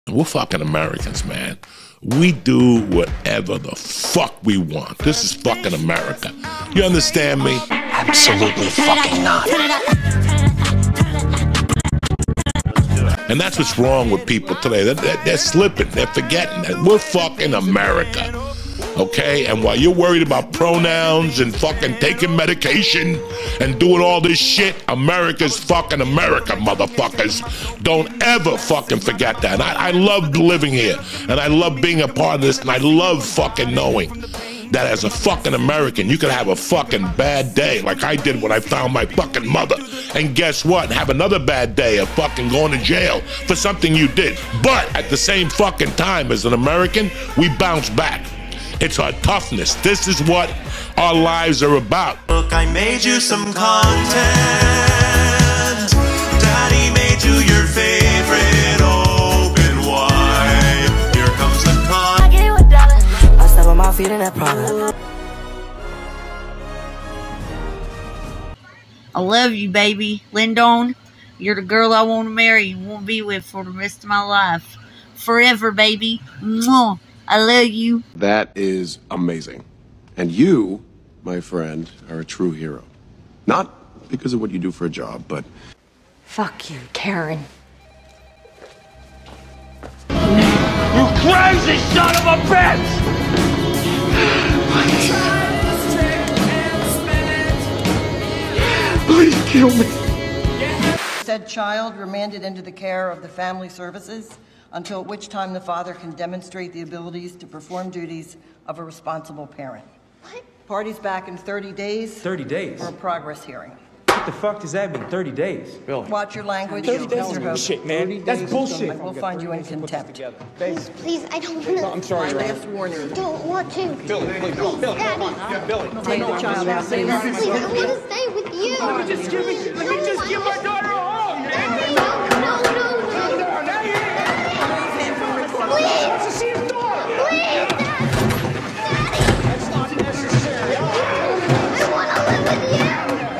We're fucking Americans, man. We do whatever the fuck we want. This is fucking America. You understand me? Absolutely fucking not. And that's what's wrong with people today. They're slipping. They're forgetting that we're fucking America. Okay? And while you're worried about pronouns and fucking taking medication and doing all this shit, America's fucking America, motherfuckers. Don't ever fucking forget that. And I love living here. And I love being a part of this. And I love fucking knowing that as a fucking American, you could have a fucking bad day like I did when I found my fucking mother. And guess what? Have another bad day of fucking going to jail for something you did. But at the same fucking time, as an American, we bounce back. It's our toughness. This is what our lives are about. Look, I made you some content. Daddy made you your favorite open wide. Here comes the con. I get it with $1. I step on my feet in that product. I love you, baby. Lyndon, you're the girl I want to marry and want to be with for the rest of my life. Forever, baby. Mwah. I love you. That is amazing. And you, my friend, are a true hero. Not because of what you do for a job, but... Fuck you, Karen. You crazy son of a bitch! Please kill me. Said child remanded into the care of the family services, until at which time the father can demonstrate the abilities to perform duties of a responsible parent. What? Party's back in 30 days. 30 days? For a progress hearing. What the fuck does that mean, 30 days? Billy. Watch your language. 30 days is bullshit, man. That's bullshit. We'll find you in contempt. Please, I don't want to. I'm sorry, My last warning. Don't want to. Billy, please, Billy, come on. Yeah, Billy. Take the child out. Please, I want to stay with you. Let me just give my daughter a home, man. No. Please. To see his daughter. Please, Daddy. That's not necessary. I want to live with you.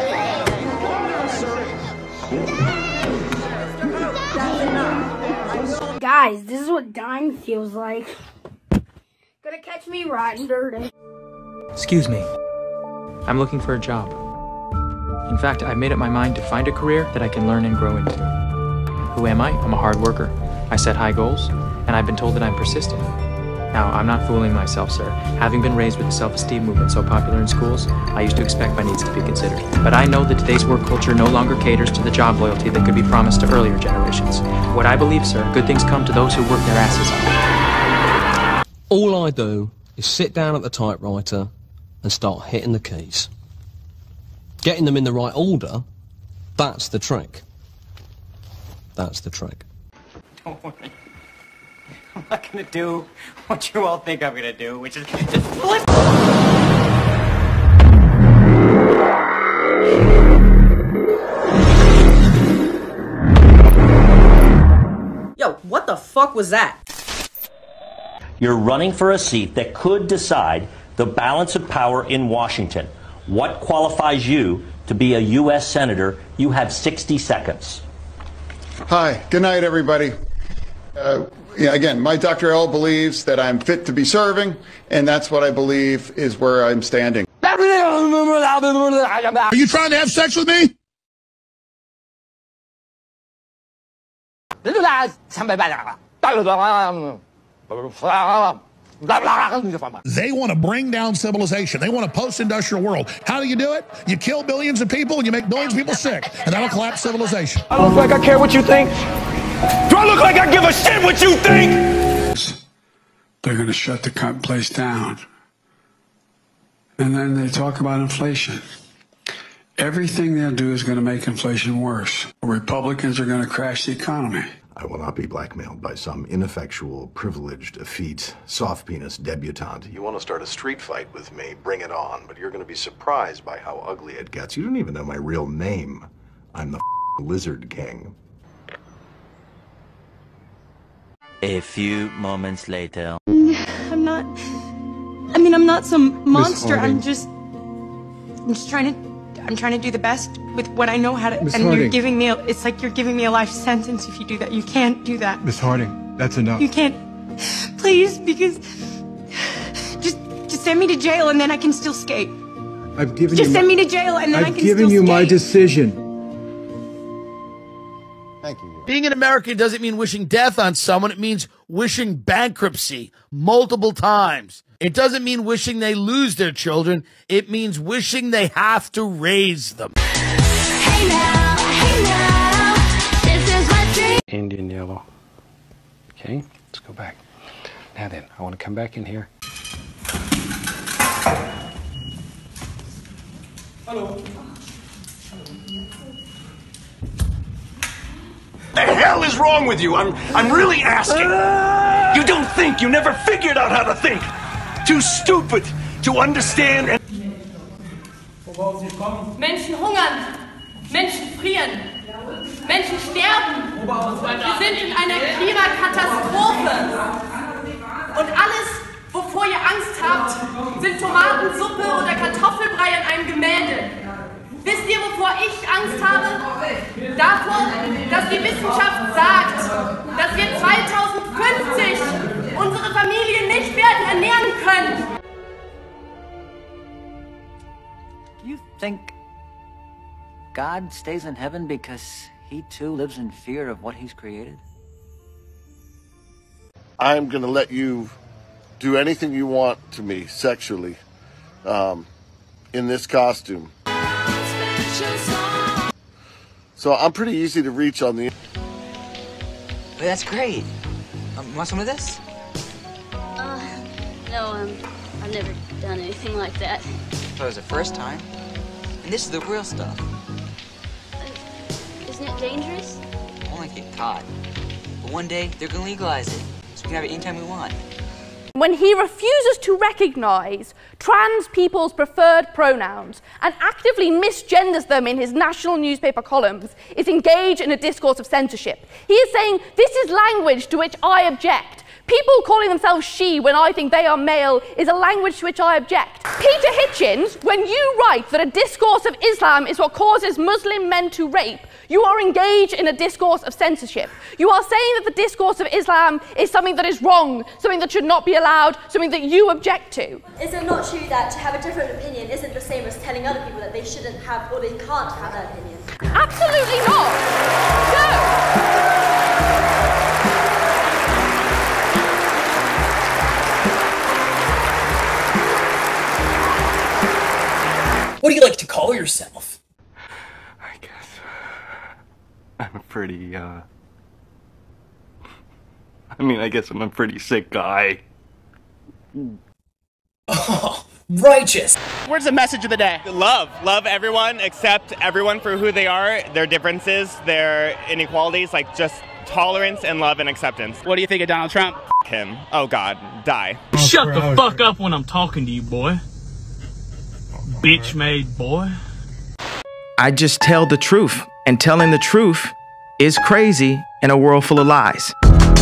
Guys, this is what dying feels like. Gonna catch me riding dirty. Excuse me. I'm looking for a job. In fact, I've made up my mind to find a career that I can learn and grow into. Who am I? I'm a hard worker. I set high goals, and I've been told that I'm persistent. Now, I'm not fooling myself, sir. Having been raised with the self-esteem movement so popular in schools, I used to expect my needs to be considered. But I know that today's work culture no longer caters to the job loyalty that could be promised to earlier generations. What I believe, sir, good things come to those who work their asses off. All I do is sit down at the typewriter and start hitting the keys. Getting them in the right order, that's the trick. That's the trick. Don't worry. I'm not gonna do what you all think I'm gonna do, which is just flip. Yo, what the fuck was that? You're running for a seat that could decide the balance of power in Washington. What qualifies you to be a U.S. Senator? You have 60 seconds. Hi, good night, everybody. Again, my Dr. L believes that I'm fit to be serving, and that's what I believe is where I'm standing. Are you trying to have sex with me? They want to bring down civilization. They want a post-industrial world. How do you do it? You kill billions of people and you make billions of people sick, and that'll collapse civilization. I look like I care what you think? Do I look like I give a shit what you think? They're going to shut the place down. And then they talk about inflation. Everything they'll do is going to make inflation worse. Republicans are going to crash the economy. I will not be blackmailed by some ineffectual, privileged, effete, soft-penis debutante. You want to start a street fight with me, bring it on, but you're going to be surprised by how ugly it gets. You don't even know my real name. I'm the Lizard King. A few moments later. I'm not some monster. I'm just trying to do the best with what I know how to. Ms. And Harding. you're giving me it's like you're giving me a life sentence if you do that. You can't do that. Miss Harding, That's enough. You can't. Please, because just send me to jail and then I can still skate. I've given Just you send me to jail and then I I've can given still you my skate. decision. Thank you. Being an American doesn't mean wishing death on someone. It means wishing bankruptcy multiple times. It doesn't mean wishing they lose their children. It means wishing they have to raise them. Hey now, this is my dream. Indian yellow. Okay, let's go back. Now then, I want to come back in here. Hello. The hell is wrong with you? I'm really asking. You don't think. You never figured out how to think. Too stupid to understand. And Menschen hungern, Menschen frieren, Menschen sterben. Wir sind in einer Klimakatastrophe. Und alles, wovor ihr Angst habt, sind Tomatensuppe oder Kartoffelbrei in einem Gemälde. Wisst ihr, wovor ich Angst habe? Davor, dass die Wissenschaft sagt, dass wir 2050 unsere Familien nicht werden ernähren können. You think God stays in heaven because he too lives in fear of what he's created? I'm going to let you do anything you want to me sexually in this costume. So I'm pretty easy to reach on the... Well, that's great. Want some of this? No, I've never done anything like that. Well, it was the first time. And this is the real stuff. Isn't it dangerous? Only if get caught. But one day, they're gonna legalize it. So we can have it anytime we want. When he refuses to recognise trans people's preferred pronouns and actively misgenders them in his national newspaper columns, is engaged in a discourse of censorship. He is saying, this is language to which I object. People calling themselves she when I think they are male is a language to which I object. Peter Hitchens, when you write that a discourse of Islam is what causes Muslim men to rape, you are engaged in a discourse of censorship. You are saying that the discourse of Islam is something that is wrong, something that should not be allowed, something that you object to. Is it not true that to have a different opinion isn't the same as telling other people that they shouldn't have or they can't have that opinion? Absolutely not. No. What do you like to call yourself? I guess I'm a pretty, I guess I'm a pretty sick guy. Oh, righteous. Where's the message of the day? Love. Love everyone, accept everyone for who they are, their differences, their inequalities, like just tolerance and love and acceptance. What do you think of Donald Trump? F him. Oh God, die. Shut the fuck up when I'm talking to you, boy. Bitch-made boy. I just tell the truth, and telling the truth is crazy in a world full of lies.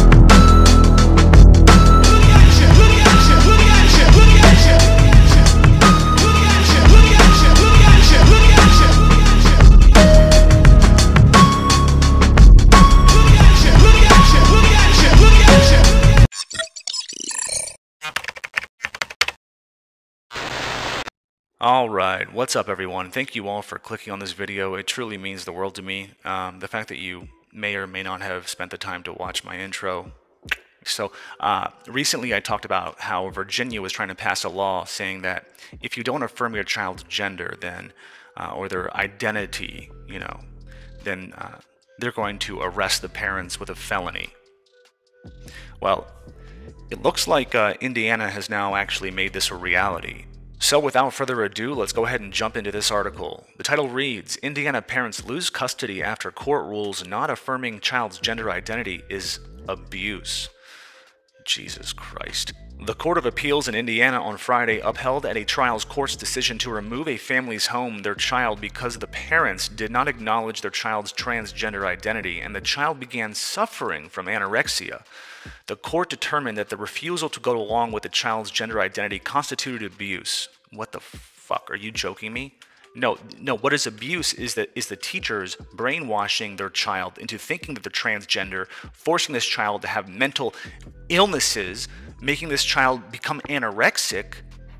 Alright, what's up everyone? Thank you all for clicking on this video. It truly means the world to me. The fact that you may or may not have spent the time to watch my intro. So, recently I talked about how Virginia was trying to pass a law saying that if you don't affirm your child's gender, then, or their identity, then they're going to arrest the parents with a felony. Well, it looks like Indiana has now actually made this a reality. So without further ado, let's go ahead and jump into this article. The title reads, Indiana parents lose custody after court rules not affirming child's gender identity is abuse. Jesus Christ. The Court of Appeals in Indiana on Friday upheld at a trial court's decision to remove a family's home their child because the parents did not acknowledge their child's transgender identity and the child began suffering from anorexia. The court determined that the refusal to go along with the child's gender identity constituted abuse. What the fuck? Are you joking me? No, what is abuse is the teachers brainwashing their child into thinking that they're transgender, forcing this child to have mental illnesses, making this child become anorexic.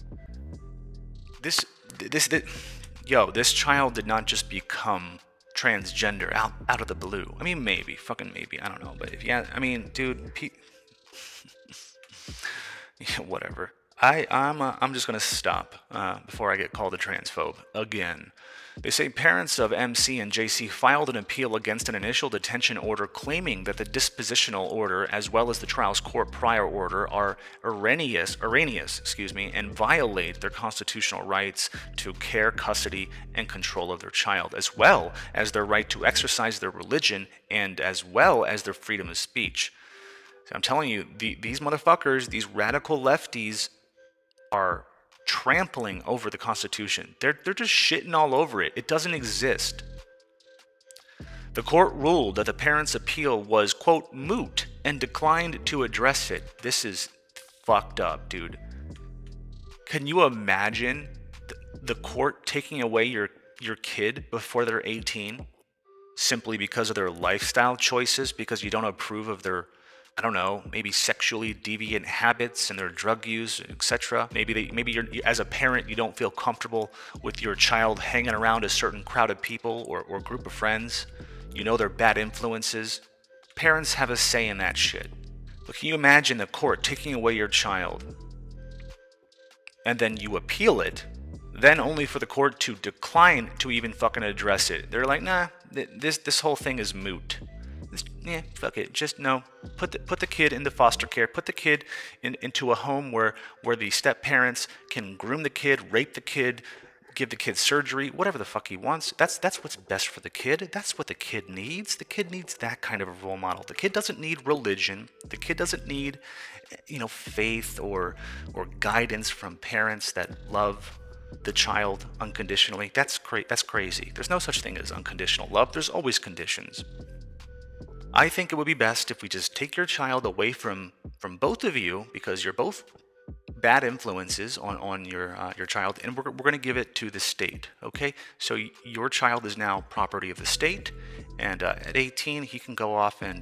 This child did not just become transgender out of the blue. I mean, maybe, fucking maybe, I don't know, but if yeah, I mean, dude, yeah, whatever. I'm just gonna stop before I get called a transphobe again. They say parents of MC and JC filed an appeal against an initial detention order claiming that the dispositional order as well as the trial's court prior order are erroneous, and violate their constitutional rights to care, custody, and control of their child, as well as their right to exercise their religion and as well as their freedom of speech. So I'm telling you, these motherfuckers, these radical lefties, are trampling over the Constitution. They're just shitting all over it. It doesn't exist. The court ruled that the parents' appeal was, quote, moot and declined to address it. This is fucked up, dude. Can you imagine the court taking away your kid before they're 18 simply because of their lifestyle choices, because you don't approve of their, I don't know, maybe sexually deviant habits and their drug use, etc. Maybe you're, as a parent, you don't feel comfortable with your child hanging around a certain crowd of people or group of friends. You know they're bad influences. Parents have a say in that shit. But can you imagine the court taking away your child and then you appeal it, then only for the court to decline to even fucking address it? They're like, nah, this whole thing is moot. Yeah, fuck it. Just no. Put the kid into foster care. Put the kid into a home where the step parents can groom the kid, rape the kid, give the kid surgery, whatever the fuck he wants. That's what's best for the kid. That's what the kid needs. The kid needs that kind of a role model. The kid doesn't need religion. The kid doesn't need, faith or guidance from parents that love the child unconditionally. That's crazy. There's no such thing as unconditional love. There's always conditions. I think it would be best if we just take your child away from both of you, because you're both bad influences on your child, and we're going to give it to the state. Okay, so your child is now property of the state, and at 18 he can go off and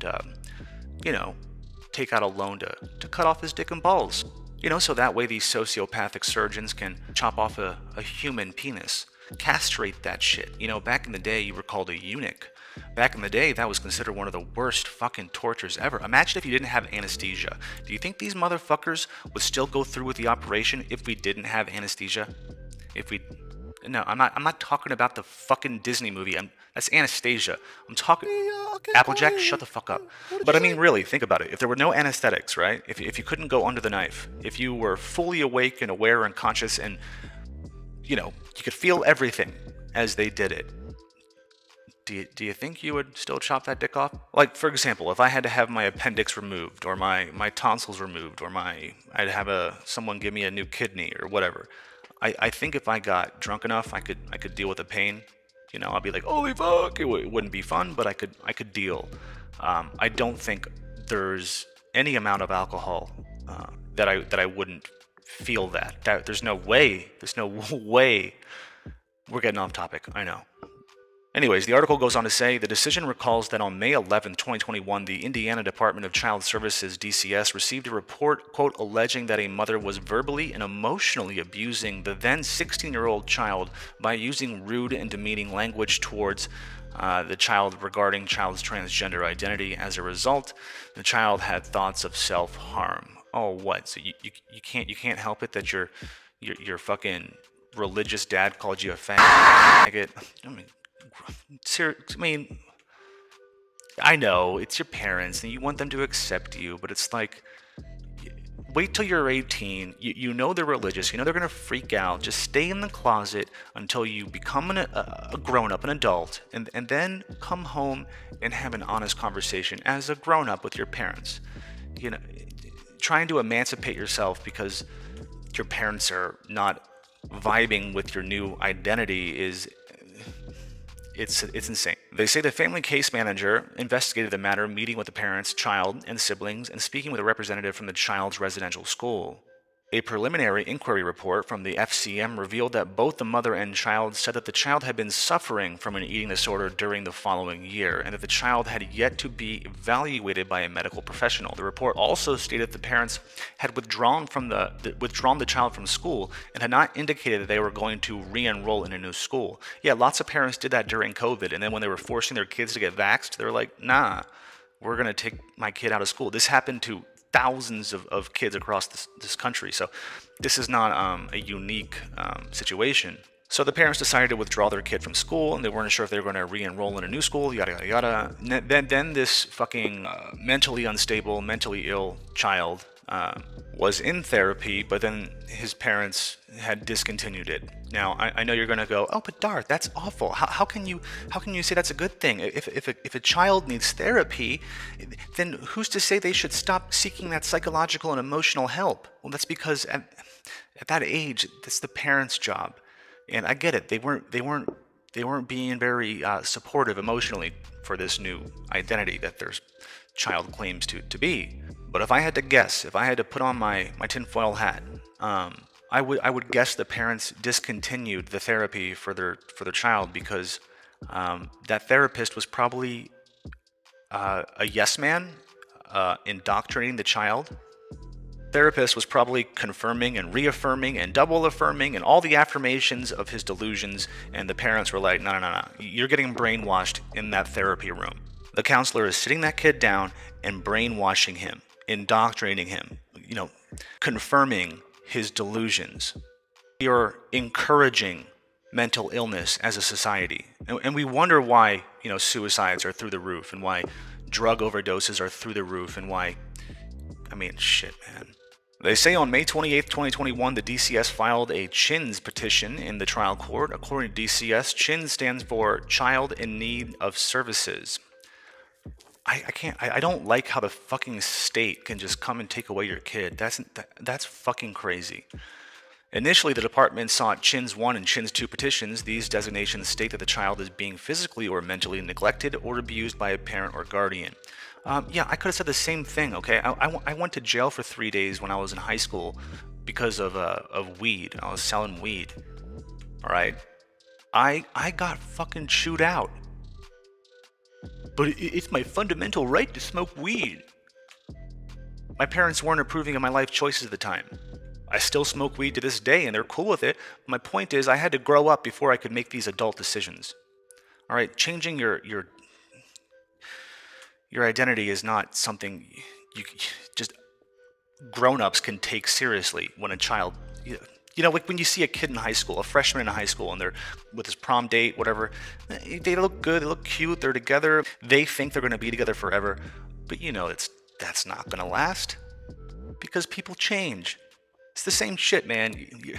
take out a loan to cut off his dick and balls. So that way these sociopathic surgeons can chop off a human penis, castrate that shit. Back in the day you were called a eunuch. Back in the day, that was considered one of the worst fucking tortures ever. Imagine if you didn't have anesthesia. Do you think these motherfuckers would still go through with the operation if we didn't have anesthesia? No, I'm not talking about the fucking Disney movie. That's Anastasia. I'm talking Applejack. Shut the fuck up. But I mean, really, think about it. If there were no anesthetics, right? If you couldn't go under the knife, if you were fully awake and aware and conscious, and you could feel everything as they did it. Do you think you would still chop that dick off? Like, for example, if I had to have my appendix removed, or my tonsils removed, or I'd have someone give me a new kidney or whatever. I think if I got drunk enough, I could deal with the pain. I'd be like, holy fuck, it wouldn't be fun, but I could deal. I don't think there's any amount of alcohol that I wouldn't feel that. There's no way. We're getting off topic, I know. Anyways, the article goes on to say, the decision recalls that on May 11, 2021, the Indiana Department of Child Services, DCS, received a report, quote, alleging that a mother was verbally and emotionally abusing the then 16-year-old child by using rude and demeaning language towards the child regarding child's transgender identity. As a result, the child had thoughts of self-harm. Oh, what? So you can't help it that your fucking religious dad called you a faggot? I know it's your parents and you want them to accept you, but it's like, wait till you're 18. You know they're religious. They're gonna freak out. Just stay in the closet until you become a grown-up, an adult, and then come home and have an honest conversation as a grown-up with your parents. Trying to emancipate yourself because your parents are not vibing with your new identity is... It's insane. They say the family case manager investigated the matter, meeting with the parents, child, and siblings, and speaking with a representative from the child's residential school. A preliminary inquiry report from the FCM revealed that both the mother and child said that the child had been suffering from an eating disorder during the following year, and that the child had yet to be evaluated by a medical professional. The report also stated that the parents had withdrawn the child from school and had not indicated that they were going to re-enroll in a new school. Yeah, lots of parents did that during COVID, and then when they were forcing their kids to get vaxxed, they were like, nah, we're going to take my kid out of school. This happened to thousands of kids across this country, so this is not a unique situation. So the parents decided to withdraw their kid from school, and they weren't sure if they were going to re-enroll in a new school, yada yada yada. Then this fucking mentally unstable, mentally ill child was in therapy, but then his parents had discontinued it. Now I know you're going to go, oh, but Darth, that's awful. How can you say that's a good thing? If a child needs therapy, then who's to say they should stop seeking that psychological and emotional help? Well, that's because at that age, that's the parents' job. And I get it. They weren't being very supportive emotionally for this new identity that their child claims to be. But if I had to guess, if I had to put on my tinfoil hat, I would guess the parents discontinued the therapy for their child because that therapist was probably a yes man, indoctrinating the child. Therapist was probably confirming and reaffirming and double affirming and all the affirmations of his delusions, and the parents were like, no, you're getting brainwashed in that therapy room. The counselor is sitting that kid down and brainwashing him, indoctrinating him, confirming his delusions. You're encouraging mental illness as a society, and we wonder why suicides are through the roof, and why drug overdoses are through the roof, and why, shit, man. They say on May 28th, 2021, the DCS filed a CHINS petition in the trial court. According to DCS, CHINS stands for Child in Need of Services. I don't like how the fucking state can just come and take away your kid. That's fucking crazy. Initially, the department sought CHINS 1 and CHINS 2 petitions. These designations state that the child is being physically or mentally neglected or abused by a parent or guardian. Yeah, I could have said the same thing, okay? I went to jail for 3 days when I was in high school because of weed. I was selling weed, all right? I got fucking chewed out. But it's my fundamental right to smoke weed. My parents weren't approving of my life choices at the time. I still smoke weed to this day, and they're cool with it. My point is, I had to grow up before I could make these adult decisions. All right, changing your identity is not something you just grown-ups can take seriously when a child, like when you see a kid in high school, a freshman in high school, and they're with his prom date, whatever, they look good, they look cute, they're together, they think they're going to be together forever, but that's not going to last because people change. It's the same shit, man.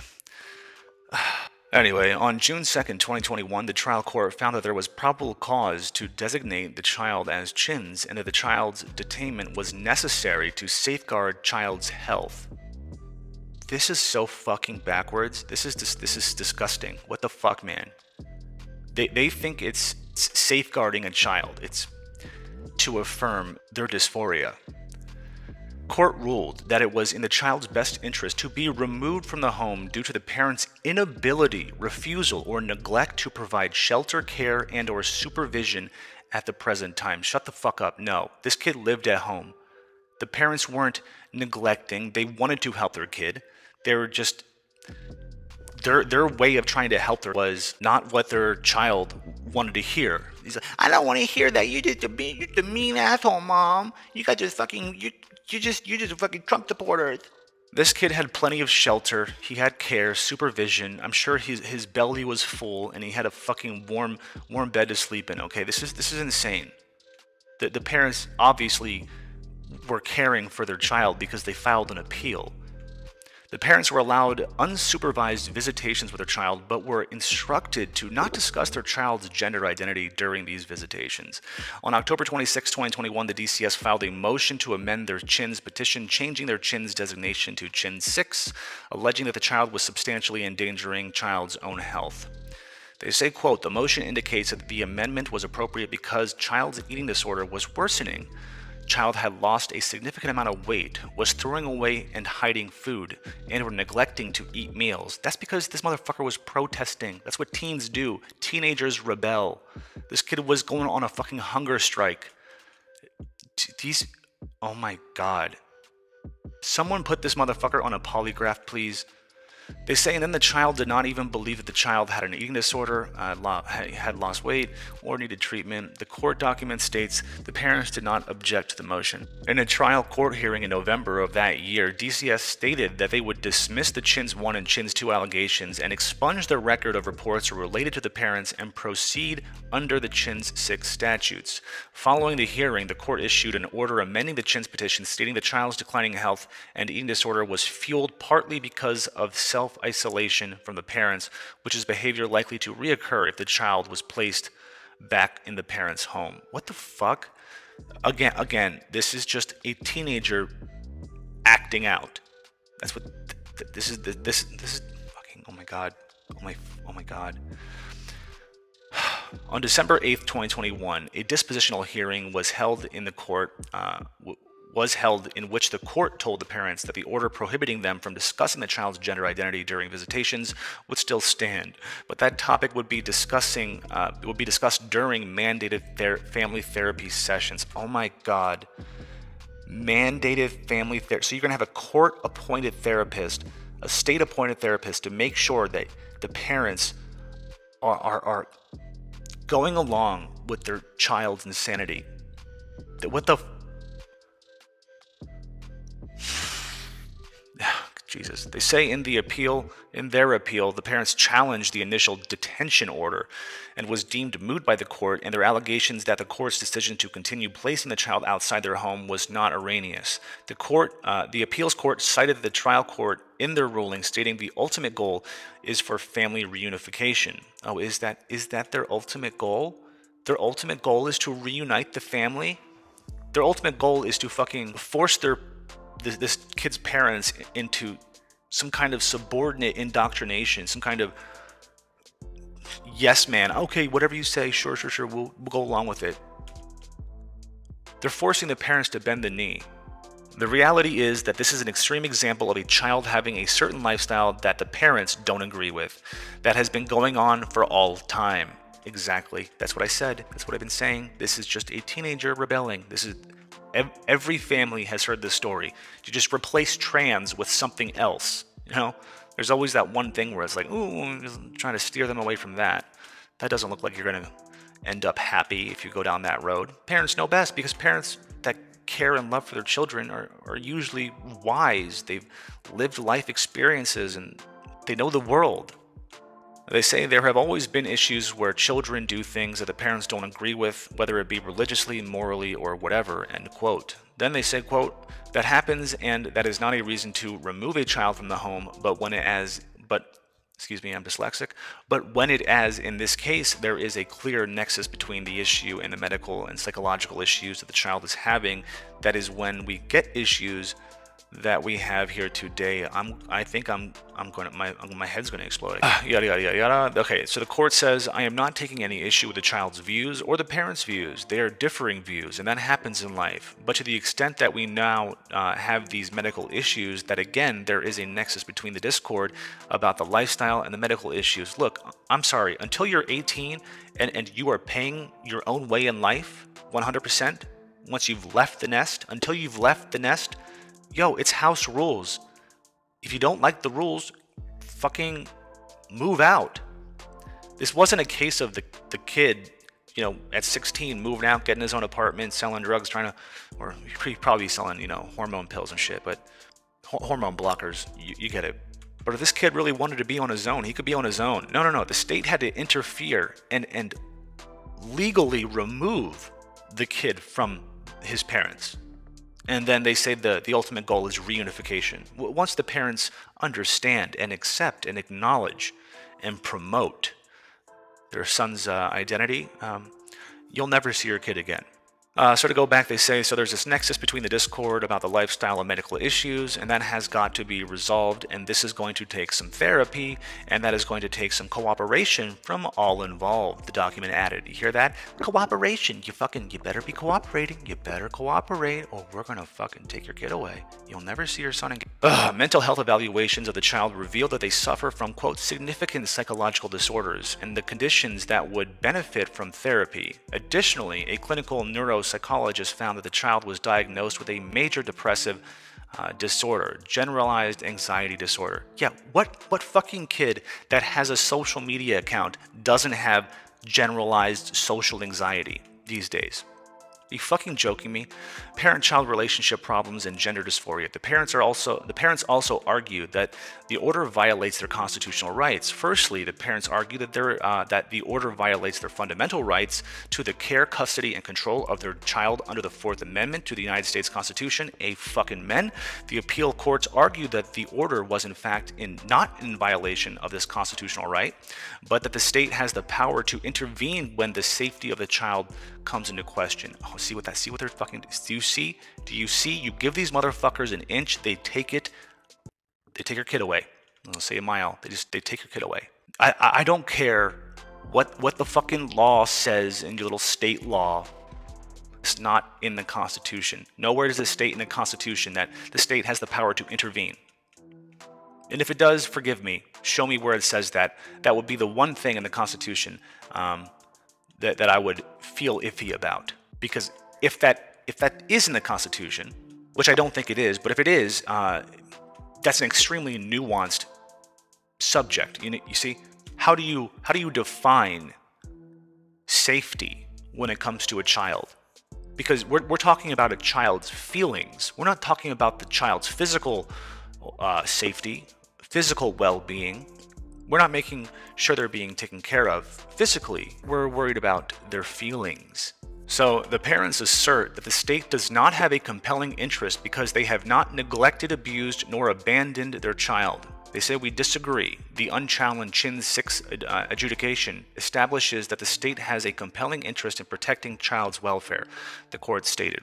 Anyway, on June 2nd, 2021, the trial court found that there was probable cause to designate the child as CHINS and that the child's detainment was necessary to safeguard child's health. This is so fucking backwards. This is disgusting. What the fuck, man? They think it's safeguarding a child. It's to affirm their dysphoria. Court ruled that it was in the child's best interest to be removed from the home due to the parent's inability, refusal, or neglect to provide shelter, care, and or supervision at the present time. Shut the fuck up. No, this kid lived at home. The parents weren't neglecting. They wanted to help their kid. They were just... Their way of trying to help her was not what their child wanted to hear. He's like, I don't want to hear that. You're the mean asshole, Mom. You guys just fucking... You're just fucking Trump supporters. This kid had plenty of shelter. He had care, supervision. I'm sure his belly was full, and he had a fucking warm bed to sleep in. Okay, this is insane. The parents obviously were caring for their child because they filed an appeal. The parents were allowed unsupervised visitations with their child, but were instructed to not discuss their child's gender identity during these visitations. On October 26, 2021, the DCS filed a motion to amend their CHINS petition, changing their CHINS designation to CHINS 6, alleging that the child was substantially endangering child's own health. They say, quote, the motion indicates that the amendment was appropriate because child's eating disorder was worsening. child had lost a significant amount of weight, was throwing away and hiding food, and were neglecting to eat meals. That's because this motherfucker was protesting. That's what teens do. Teenagers rebel. This kid was going on a fucking hunger strike. Oh my god. Someone put this motherfucker on a polygraph, please. They say, and then the child did not even believe that the child had an eating disorder, had lost weight, or needed treatment. The court document states the parents did not object to the motion. In a trial court hearing in November of that year, DCS stated that they would dismiss the Chins 1 and Chins 2 allegations and expunge the record of reports related to the parents and proceed under the Chins 6 statutes. Following the hearing, the court issued an order amending the Chins petition stating the child's declining health and eating disorder was fueled partly because of self-isolation from the parents, which is behavior likely to reoccur if the child was placed back in the parents' home. What the fuck? Again, this is just a teenager acting out. That's what this is. This is fucking. Oh my god. Oh my god. On December 8th, 2021, a dispositional hearing was held in the court. In which the court told the parents that the order prohibiting them from discussing the child's gender identity during visitations would still stand, but that topic would be discussed during mandated family therapy sessions. Oh my god. Mandated family therapy. So you're going to have a court-appointed therapist, a state-appointed therapist, to make sure that the parents are going along with their child's insanity. What the... Jesus. They say in their appeal, the parents challenged the initial detention order and was deemed moot by the court, and their allegations that the court's decision to continue placing the child outside their home was not erroneous. The appeals court cited the trial court in their ruling, stating the ultimate goal is for family reunification. Oh, is that their ultimate goal? Their ultimate goal is to reunite the family? Their ultimate goal is to fucking force this kid's parents into some kind of subordinate indoctrination, some kind of yes man, okay, whatever you say, sure, we'll go along with it. They're forcing the parents to bend the knee. The reality is that this is an extreme example of a child having a certain lifestyle that the parents don't agree with, that has been going on for all time. Exactly, that's what I said, that's what I've been saying. This is just a teenager rebelling. This is... Every family has heard this story. You just replace trans with something else. You know, there's always that one thing where it's like, ooh, I'm just trying to steer them away from that. That doesn't look like you're going to end up happy if you go down that road. Parents know best, because parents that care and love for their children are usually wise. They've lived life experiences and they know the world. They say there have always been issues where children do things that the parents don't agree with, whether it be religiously, morally, or whatever, end quote. Then they say, quote, that happens and that is not a reason to remove a child from the home, but when it as in this case, there is a clear nexus between the issue and the medical and psychological issues that the child is having, that is when we get issues that we have here today. I think my head's gonna explode. Yada yada yada yada. Okay, so the court says I am not taking any issue with the child's views or the parents' views. They are differing views, and that happens in life. But to the extent that we now have these medical issues, that again there is a nexus between the discord about the lifestyle and the medical issues. Look, I'm sorry, until you're 18 and you are paying your own way in life 100%. Once you've left the nest, until you've left the nest. Yo, it's house rules. If you don't like the rules, fucking move out. This wasn't a case of the kid, you know, at 16 moving out, getting his own apartment, selling drugs, or he'd probably be selling, you know, hormone pills and shit, but hormone blockers, you get it. But if this kid really wanted to be on his own, he could be on his own. No. The state had to interfere and legally remove the kid from his parents. And then they say the ultimate goal is reunification. Once the parents understand and accept and acknowledge and promote their son's identity, you'll never see your kid again. So to go back, they say, so there's this nexus between the discord about the lifestyle and medical issues, and that has got to be resolved, and this is going to take some therapy, and that is going to take some cooperation from all involved, the document added. You hear that? Cooperation. You better be cooperating. You better cooperate, or we're gonna fucking take your kid away. You'll never see your son again. Mental health evaluations of the child reveal that they suffer from, quote, significant psychological disorders and the conditions that would benefit from therapy. Additionally, a clinical neuropsychologist found that the child was diagnosed with a major depressive disorder, generalized anxiety disorder. Yeah, what fucking kid that has a social media account doesn't have generalized social anxiety these days? Are you fucking joking me? Parent-child relationship problems and gender dysphoria. The parents also argue that the order violates their constitutional rights. Firstly, the parents argue that that the order violates their fundamental rights to the care, custody, and control of their child under the 4th Amendment to the United States Constitution. A fucking men. The appeal courts argue that the order was in fact not in violation of this constitutional right, but that the state has the power to intervene when the safety of the child comes into question. Oh, see what they're fucking, do you see? You give these motherfuckers an inch, they take your kid away. I'll say a mile, they take your kid away. I don't care what the fucking law says in your little state law. It's not in the Constitution. Nowhere does it state in the Constitution that the state has the power to intervene. And if it does, forgive me, show me where it says that. That would be the one thing in the Constitution that I would feel iffy about. Because if that is in the Constitution, which I don't think it is, but if it is, that's an extremely nuanced subject. You see, how do you define safety when it comes to a child? Because we're talking about a child's feelings. We're not talking about the child's physical safety, physical well-being. We're not making sure they're being taken care of physically. We're worried about their feelings. So the parents assert that the state does not have a compelling interest because they have not neglected, abused, nor abandoned their child. They say we disagree. The unchallenged Chin 6 adjudication establishes that the state has a compelling interest in protecting child's welfare, the court stated.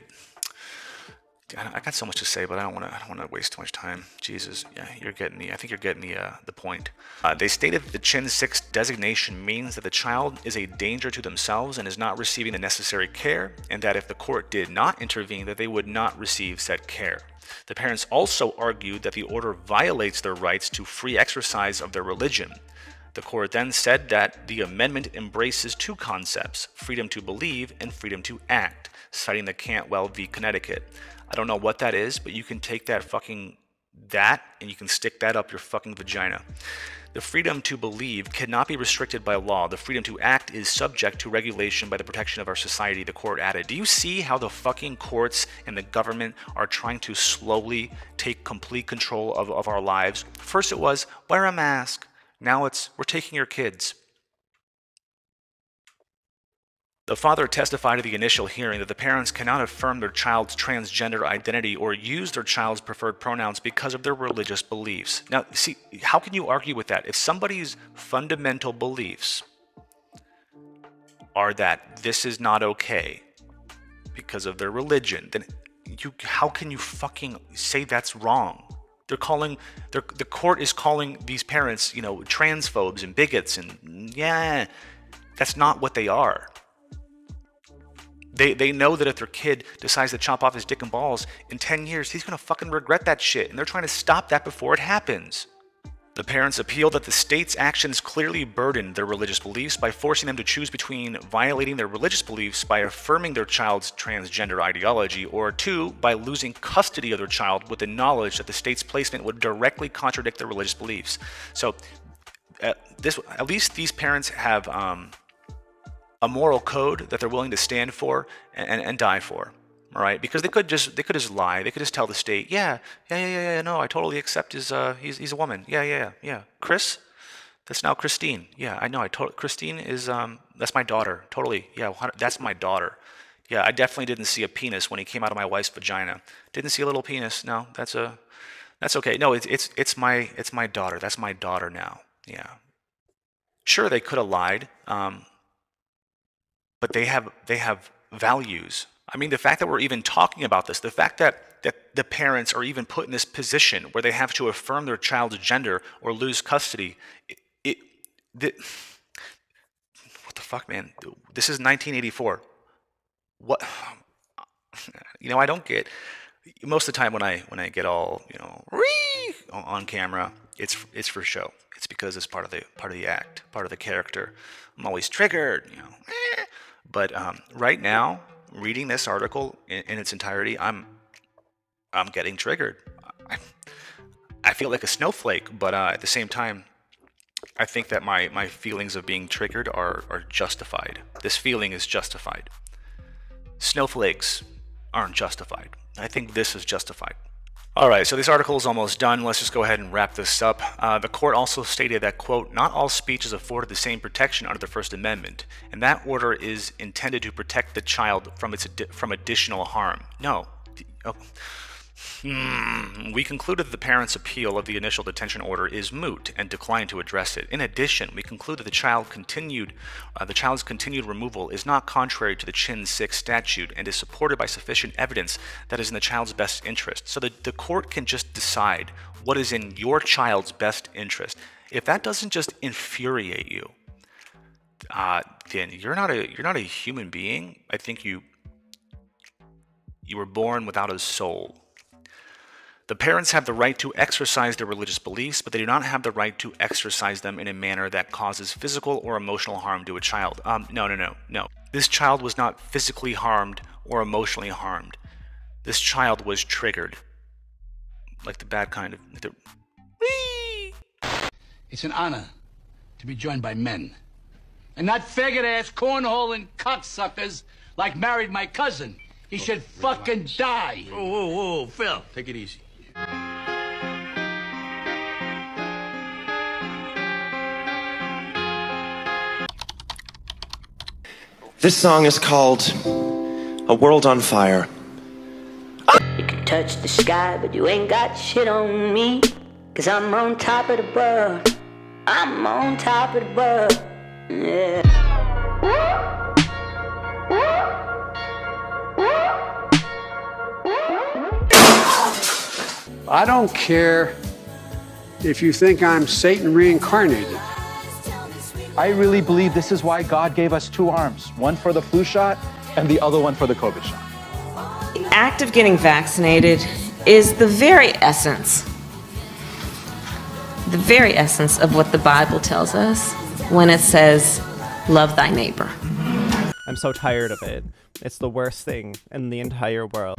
I got so much to say, but I don't want to waste too much time. Jesus, yeah, I think you're getting the point. They stated that the Chin 6 designation means that the child is a danger to themselves and is not receiving the necessary care, and that if the court did not intervene, that they would not receive said care. The parents also argued that the order violates their rights to free exercise of their religion. The court then said that the amendment embraces two concepts, freedom to believe and freedom to act, citing the Cantwell v. Connecticut. I don't know what that is, but you can take that and you can stick that up your fucking vagina. The freedom to believe cannot be restricted by law. The freedom to act is subject to regulation by the protection of our society, the court added. Do you see how the fucking courts and the government are trying to slowly take complete control of our lives? First it was, wear a mask. Now it's, we're taking your kids. The father testified at the initial hearing that the parents cannot affirm their child's transgender identity or use their child's preferred pronouns because of their religious beliefs. Now, see, how can you argue with that? If somebody's fundamental beliefs are that this is not okay because of their religion, then how can you fucking say that's wrong? The court is calling these parents, transphobes and bigots, and yeah, that's not what they are. They know that if their kid decides to chop off his dick and balls, in 10 years, he's going to fucking regret that shit, and they're trying to stop that before it happens. The parents appeal that the state's actions clearly burdened their religious beliefs by forcing them to choose between violating their religious beliefs by affirming their child's transgender ideology, or 2, by losing custody of their child with the knowledge that the state's placement would directly contradict their religious beliefs. So, at least these parents have a moral code that they're willing to stand for and die for, all right? Because they could just lie. They could just tell the state, yeah, no, I totally accept he's a woman. Yeah. Chris, that's now Christine. Yeah, I know. Christine is that's my daughter. Totally. Yeah, that's my daughter. Yeah, I definitely didn't see a penis when he came out of my wife's vagina. Didn't see a little penis. No, that's okay. No, it's my daughter. That's my daughter now. Yeah. Sure, they could have lied. But they have values. I mean, the fact that we're even talking about this, the fact that the parents are even put in this position where they have to affirm their child's gender or lose custody, what the fuck, man? This is 1984. What? You know, I don't get. Most of the time when I get all, you know, on camera, it's for show. It's because it's part of the act, part of the character. I'm always triggered, you know. But right now, reading this article in its entirety, I'm getting triggered. I feel like a snowflake, but at the same time, I think that my feelings of being triggered are justified. This feeling is justified. Snowflakes aren't justified. I think this is justified. All right, so this article is almost done. Let's just go ahead and wrap this up. The court also stated that, quote, not all speech is afforded the same protection under the First Amendment, and that order is intended to protect the child from additional harm. No. We concluded that the parent's appeal of the initial detention order is moot and declined to address it. In addition, we concluded that the child's continued removal is not contrary to the Chin 6 statute and is supported by sufficient evidence that is in the child's best interest. So the court can just decide what is in your child's best interest. If that doesn't just infuriate you, then you're not a human being. I think you were born without a soul. The parents have the right to exercise their religious beliefs, but they do not have the right to exercise them in a manner that causes physical or emotional harm to a child. No. This child was not physically harmed or emotionally harmed. This child was triggered. Like the bad kind of... It's an honor to be joined by men. And not faggot-ass, cornholing cocksuckers like married my cousin. He should fucking die. Whoa, Phil, take it easy. This song is called A World on Fire. You can touch the sky, but you ain't got shit on me. 'Cause I'm on top of the world. I'm on top of the world. Yeah. I don't care if you think I'm Satan reincarnated. I really believe this is why God gave us two arms, one for the flu shot and the other one for the COVID shot. The act of getting vaccinated is the very essence of what the Bible tells us when it says, love thy neighbor. I'm so tired of it. It's the worst thing in the entire world.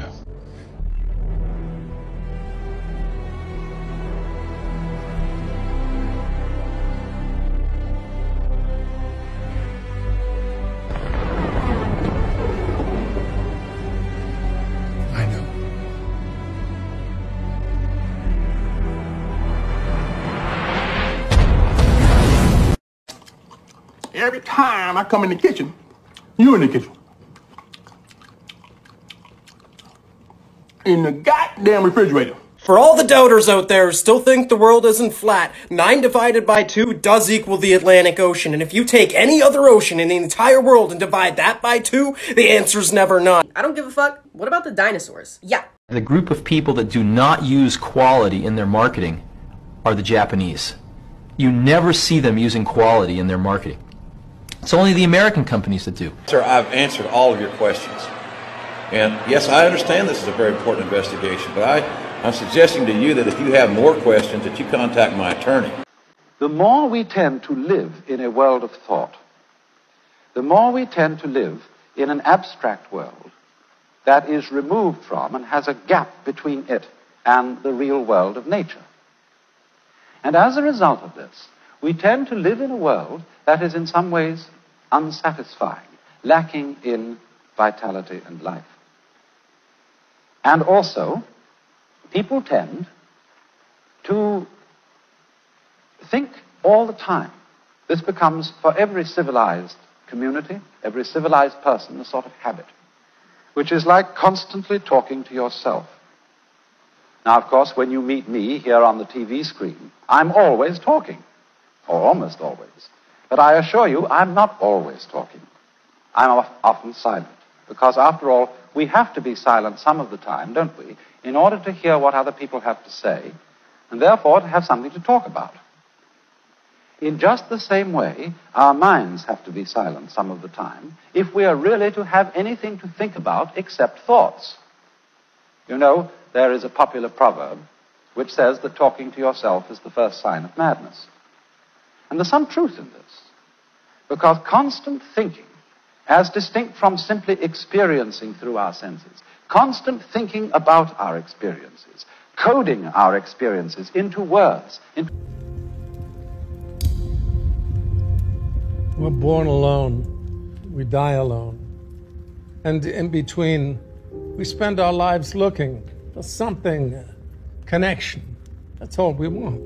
Every time I come in the kitchen, you in the kitchen. In the goddamn refrigerator. For all the doubters out there who still think the world isn't flat, 9 divided by 2 does equal the Atlantic Ocean. And if you take any other ocean in the entire world and divide that by 2, the answer's never 9. I don't give a fuck. What about the dinosaurs? Yeah. The group of people that do not use quality in their marketing are the Japanese. You never see them using quality in their marketing. It's only the American companies that do. Sir, I've answered all of your questions. And yes, I understand this is a very important investigation, but I'm suggesting to you that if you have more questions, that you contact my attorney. The more we tend to live in a world of thought, the more we tend to live in an abstract world that is removed from and has a gap between it and the real world of nature. And as a result of this, we tend to live in a world that is in some ways unsatisfying, lacking in vitality and life. And also, people tend to think all the time. This becomes, for every civilized community, every civilized person, a sort of habit, which is like constantly talking to yourself. Now, of course, when you meet me here on the TV screen, I'm always talking, or almost always. But I assure you, I'm not always talking. I'm often silent. Because after all, we have to be silent some of the time, don't we, in order to hear what other people have to say, and therefore to have something to talk about. In just the same way, our minds have to be silent some of the time if we are really to have anything to think about except thoughts. You know, there is a popular proverb which says that talking to yourself is the first sign of madness. And there's some truth in this, because constant thinking, as distinct from simply experiencing through our senses, constant thinking about our experiences, coding our experiences into words. We're born alone, we die alone. And in between, we spend our lives looking for something, connection. That's all we want.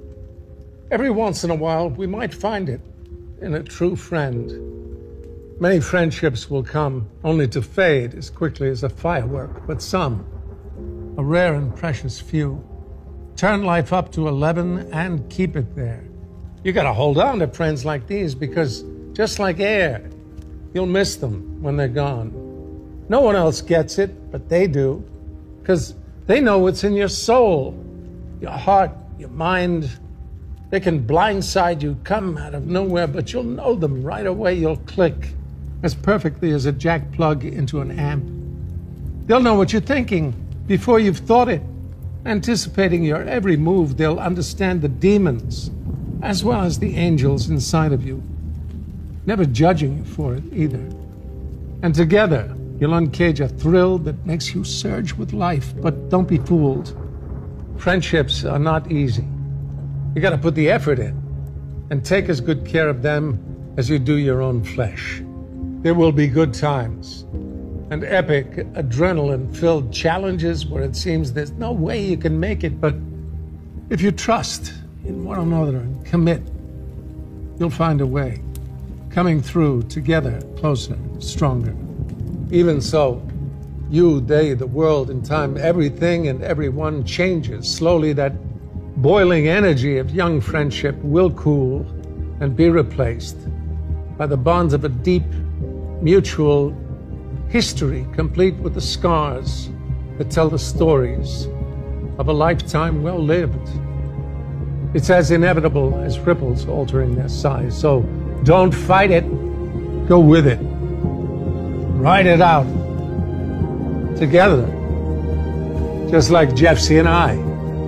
Every once in a while, we might find it in a true friend. Many friendships will come only to fade as quickly as a firework, but some, a rare and precious few, turn life up to 11 and keep it there. You gotta hold on to friends like these because, just like air, you'll miss them when they're gone. No one else gets it, but they do, because they know what's in your soul, your heart, your mind. They can blindside you, come out of nowhere, but you'll know them right away. You'll click as perfectly as a jack plug into an amp. They'll know what you're thinking before you've thought it. Anticipating your every move, they'll understand the demons as well as the angels inside of you, never judging you for it either. And together, you'll uncage a thrill that makes you surge with life, but don't be fooled. Friendships are not easy. You gotta put the effort in and take as good care of them as you do your own flesh. There will be good times and epic, adrenaline-filled challenges where it seems there's no way you can make it, but if you trust in one another and commit, you'll find a way, coming through together, closer, stronger. Even so, you, they, the world, in time, everything and everyone changes. Slowly, that boiling energy of young friendship will cool and be replaced by the bonds of a deep, mutual history, complete with the scars that tell the stories of a lifetime well lived. It's as inevitable as ripples altering their size. So don't fight it, go with it. Ride it out together, just like Jeffsy and I.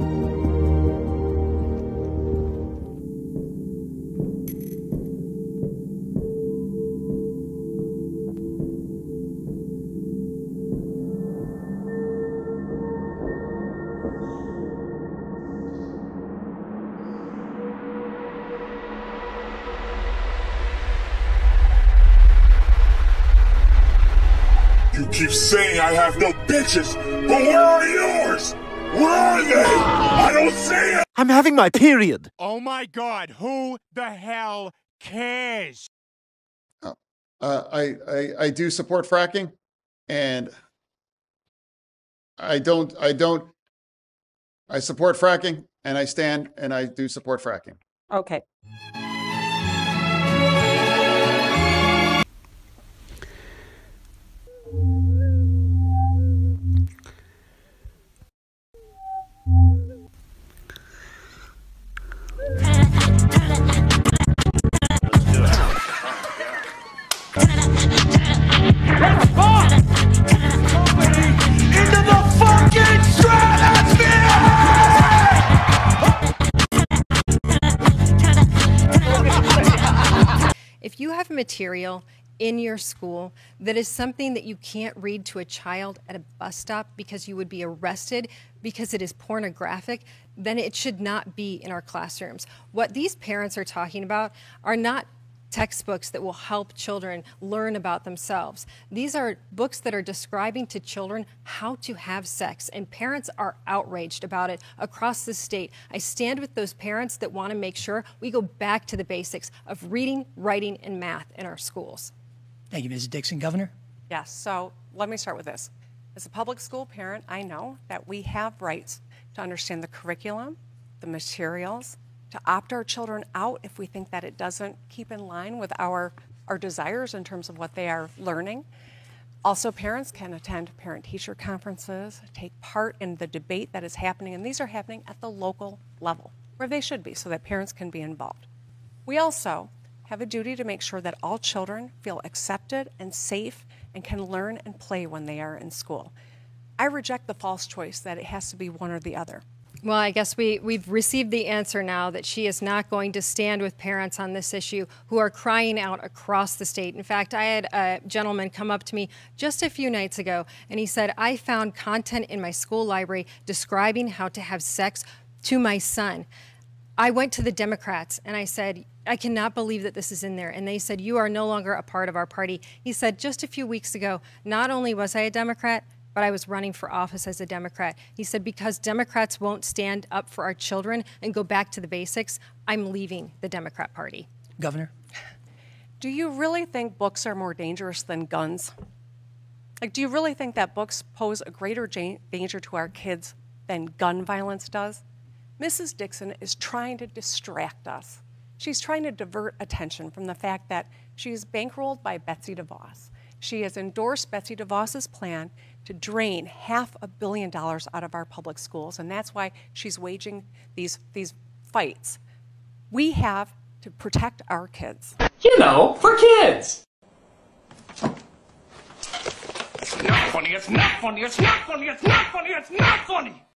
You keep saying I have no bitches, but where are yours? Where are they? I don't see it! I'm having my period. Oh my God, who the hell cares? I do support fracking, and I support fracking, and I stand, and I do support fracking. Okay. If you have material in your school that is something that you can't read to a child at a bus stop because you would be arrested because it is pornographic, then it should not be in our classrooms. What these parents are talking about are not textbooks that will help children learn about themselves. These are books that are describing to children how to have sex, and parents are outraged about it across the state. I stand with those parents that want to make sure we go back to the basics of reading, writing, and math in our schools. Thank you, Mrs. Dixon. Governor? Yes, so let me start with this. As a public school parent, I know that we have rights to understand the curriculum, the materials, to opt our children out if we think that it doesn't keep in line with our desires in terms of what they are learning. Also, parents can attend parent-teacher conferences, take part in the debate that is happening, and these are happening at the local level, where they should be, so that parents can be involved. We also have a duty to make sure that all children feel accepted and safe and can learn and play when they are in school. I reject the false choice that it has to be one or the other. Well, I guess we've received the answer now that she is not going to stand with parents on this issue who are crying out across the state. In fact, I had a gentleman come up to me just a few nights ago, and he said, I found content in my school library describing how to have sex to my son. I went to the Democrats, and I said, I cannot believe that this is in there. And they said, you are no longer a part of our party. He said, just a few weeks ago, not only was I a Democrat, but I was running for office as a Democrat. He said, because Democrats won't stand up for our children and go back to the basics, I'm leaving the Democrat Party. Governor? Do you really think books are more dangerous than guns? Like, do you really think that books pose a greater danger to our kids than gun violence does? Mrs. Dixon is trying to distract us. She's trying to divert attention from the fact that she's bankrolled by Betsy DeVos. She has endorsed Betsy DeVos's plan to drain $500 million out of our public schools, and that's why she's waging these fights. We have to protect our kids. You know, for kids. It's not funny, it's not funny, it's not funny, it's not funny, it's not funny!